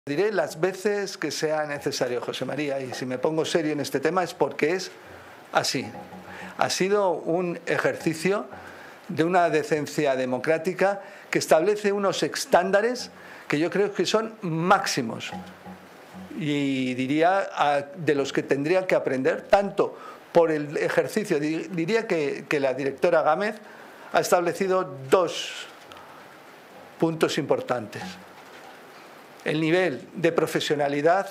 Diré las veces que sea necesario, José María, y si me pongo serio en este tema es porque es así. Ha sido un ejercicio de una decencia democrática que establece unos estándares que yo creo que son máximos y diría de los que tendrían que aprender tanto por el ejercicio. Diría que la directora Gámez ha establecido dos puntos importantes. El nivel de profesionalidad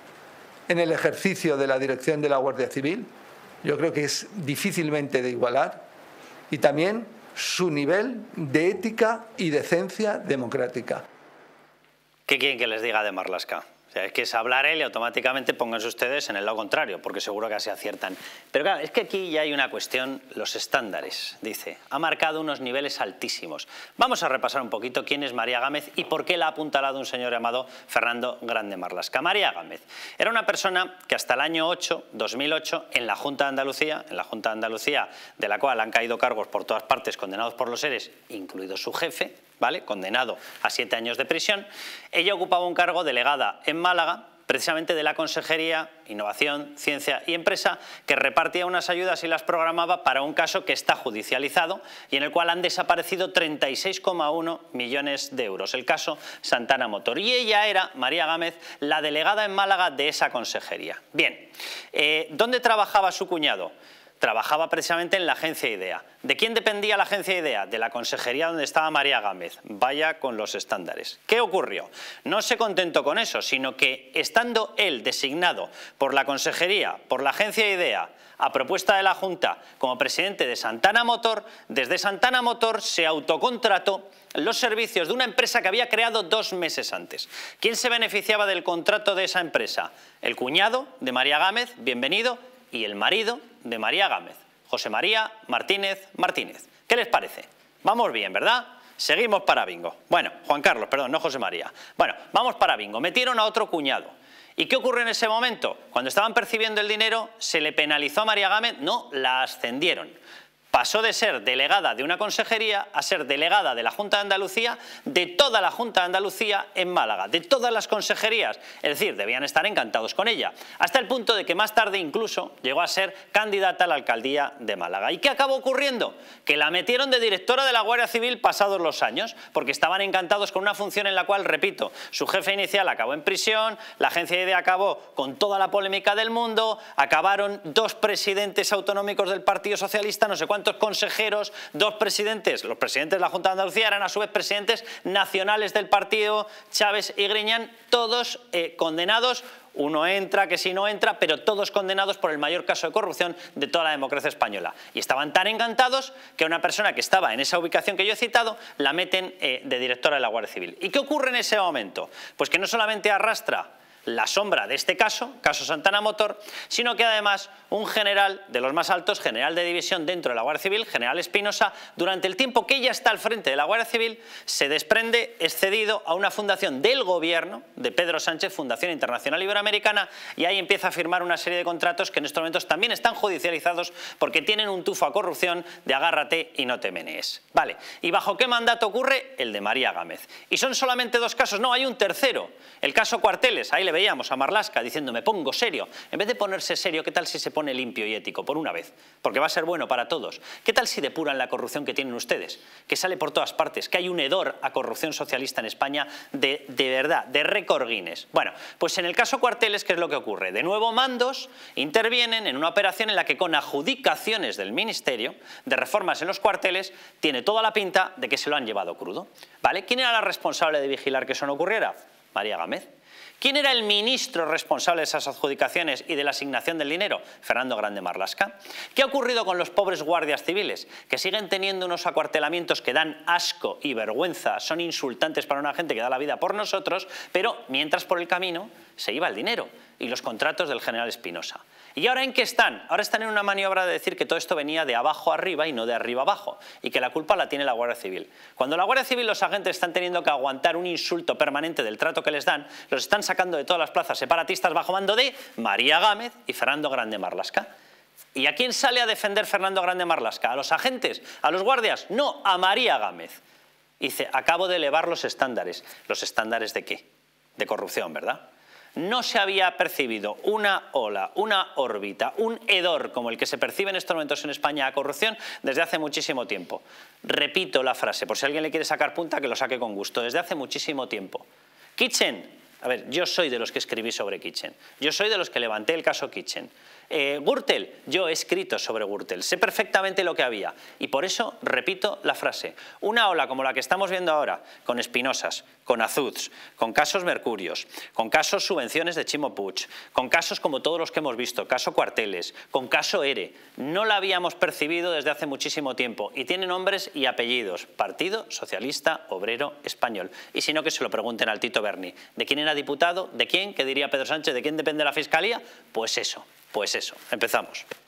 en el ejercicio de la dirección de la Guardia Civil, yo creo que es difícilmente de igualar, y también su nivel de ética y decencia democrática. ¿Qué quieren que les diga de Marlaska? O sea, es que es hablar él y automáticamente pónganse ustedes en el lado contrario, porque seguro que así aciertan. Pero claro, es que aquí ya hay una cuestión, los estándares, dice. Ha marcado unos niveles altísimos. Vamos a repasar un poquito quién es María Gámez y por qué la ha apuntalado un señor llamado Fernando Grande Marlaska. María Gámez era una persona que hasta el año 2008, en la Junta de Andalucía, de la cual han caído cargos por todas partes, condenados por los seres, incluido su jefe, ¿vale?, condenado a 7 años de prisión, ella ocupaba un cargo delegada en Málaga, precisamente de la Consejería Innovación, Ciencia y Empresa, que repartía unas ayudas y las programaba para un caso que está judicializado y en el cual han desaparecido 36,1 millones de euros, el caso Santana Motor. Y ella era, María Gámez, la delegada en Málaga de esa consejería. Bien, ¿dónde trabajaba su cuñado? Trabajaba precisamente en la agencia IDEA. ¿De quién dependía la agencia IDEA? De la consejería donde estaba María Gámez. Vaya con los estándares. ¿Qué ocurrió? No se contentó con eso, sino que estando él designado por la consejería, por la agencia IDEA, a propuesta de la Junta, como presidente de Santana Motor, desde Santana Motor se autocontrató los servicios de una empresa que había creado 2 meses antes. ¿Quién se beneficiaba del contrato de esa empresa? El cuñado de María Gámez, bienvenido, y el marido de María Gámez, José María Martínez Martínez. ¿Qué les parece? Vamos bien, ¿verdad? Seguimos para bingo. Bueno, Juan Carlos, perdón, no José María. Bueno, vamos para bingo. Metieron a otro cuñado. ¿Y qué ocurre en ese momento? Cuando estaban percibiendo el dinero, ¿se le penalizó a María Gámez? No, la ascendieron. Pasó de ser delegada de una consejería a ser delegada de la Junta de Andalucía, de toda la Junta de Andalucía en Málaga, de todas las consejerías. Es decir, debían estar encantados con ella, hasta el punto de que más tarde incluso llegó a ser candidata a la alcaldía de Málaga. ¿Y qué acabó ocurriendo? Que la metieron de directora de la Guardia Civil pasados los años, porque estaban encantados con una función en la cual, repito, su jefe inicial acabó en prisión, la agencia IDEA acabó con toda la polémica del mundo, acabaron 2 presidentes autonómicos del Partido Socialista, no sé cuántos consejeros, 2 presidentes, los presidentes de la Junta de Andalucía eran a su vez presidentes nacionales del partido, Chávez y Griñán, todos condenados. Uno entra, que si no entra, pero todos condenados por el mayor caso de corrupción de toda la democracia española. Y estaban tan encantados que a una persona que estaba en esa ubicación que yo he citado la meten de directora de la Guardia Civil. ¿Y qué ocurre en ese momento? Pues que no solamente arrastra la sombra de este caso Santana Motor, sino que además un general de los más altos, general de división dentro de la Guardia Civil, general Espinosa, durante el tiempo que ella está al frente de la Guardia Civil, se desprende, es cedido a una fundación del gobierno de Pedro Sánchez, Fundación Internacional Iberoamericana, y ahí empieza a firmar una serie de contratos que en estos momentos también están judicializados porque tienen un tufo a corrupción de agárrate y no te menees. Vale, ¿y bajo qué mandato ocurre? El de María Gámez. Y son solamente 2 casos, no, hay un tercero, el caso Cuarteles. Ahí le veíamos a Marlaska diciendo me pongo serio. En vez de ponerse serio, ¿qué tal si se pone limpio y ético por una vez? Porque va a ser bueno para todos. ¿Qué tal si depuran la corrupción que tienen ustedes? Que sale por todas partes, que hay un hedor a corrupción socialista en España de verdad, de récord Guinness. Bueno, pues en el caso Cuarteles, ¿qué es lo que ocurre? De nuevo mandos intervienen en una operación en la que con adjudicaciones del Ministerio de reformas en los cuarteles tiene toda la pinta de que se lo han llevado crudo. ¿Vale? ¿Quién era la responsable de vigilar que eso no ocurriera? María Gámez. ¿Quién era el ministro responsable de esas adjudicaciones y de la asignación del dinero? Fernando Grande Marlaska. ¿Qué ha ocurrido con los pobres guardias civiles? Que siguen teniendo unos acuartelamientos que dan asco y vergüenza, son insultantes para una gente que da la vida por nosotros, pero mientras por el camino se iba el dinero y los contratos del general Espinosa. ¿Y ahora en qué están? Ahora están en una maniobra de decir que todo esto venía de abajo arriba y no de arriba abajo, y que la culpa la tiene la Guardia Civil. Cuando la Guardia Civil, los agentes están teniendo que aguantar un insulto permanente del trato que les dan, los están sacando de todas las plazas separatistas bajo mando de María Gámez y Fernando Grande Marlaska. ¿Y a quién sale a defender Fernando Grande Marlaska? ¿A los agentes? ¿A los guardias? No, a María Gámez. Dice, acabo de elevar los estándares. ¿Los estándares de qué? de corrupción, ¿verdad? No se había percibido una ola, una órbita, un hedor como el que se percibe en estos momentos en España a corrupción desde hace muchísimo tiempo. Repito la frase, por si alguien le quiere sacar punta, que lo saque con gusto. Desde hace muchísimo tiempo. Kitchen, a ver, yo soy de los que escribí sobre Kitchen. Yo soy de los que levanté el caso Kitchen. Gürtel, yo he escrito sobre Gürtel, sé perfectamente lo que había y por eso repito la frase. Una ola como la que estamos viendo ahora, con Espinosas, con Azuts, con casos Mercurios, con casos subvenciones de Chimo Puig, con casos como todos los que hemos visto, caso Cuarteles, con caso ERE, no la habíamos percibido desde hace muchísimo tiempo y tiene nombres y apellidos, Partido Socialista Obrero Español. Y si no, que se lo pregunten al Tito Berni, ¿de quién era diputado? ¿De quién? ¿Qué diría Pedro Sánchez? ¿De quién depende la Fiscalía? Pues eso, empezamos.